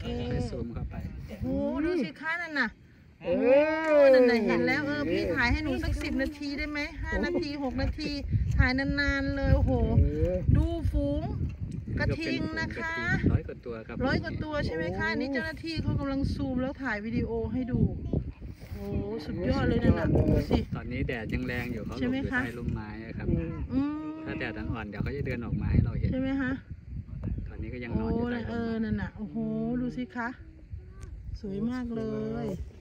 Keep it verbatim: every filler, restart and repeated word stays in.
ไปซูมเข้าไปโอ้ดูสิคะนั่นน่ะโอ้นั่นน่ะเห็นแล้วเออพี่ถ่ายให้หนูสักสิบนาทีได้ไหมห้านาทีหกนาทีถ่ายนานๆเลยโอ้โหดูฝูงกระทิงนะคะร้อยกว่าตัวครับร้อยกว่าตัวใช่ไหมคะนี่เจ้าหน้าที่เขากำลังซูมแล้วถ่ายวิดีโอให้ดูโอ้สุดยอดเลยนั่นน่ะดูสิตอนนี้แดดยังแรงอยู่เขาหลบอยู่ใต้ร่มไม้ครับถ้าแดดอ่อนๆเดี๋ยวเขาจะเดินออกมาให้เราเห็นใช่ไหมคะตอนนี้ก็ยังนอนอยู่ใต้ร่มไม้เออนั่นน่ะโอ้โหดูสิคะสวยมากเลย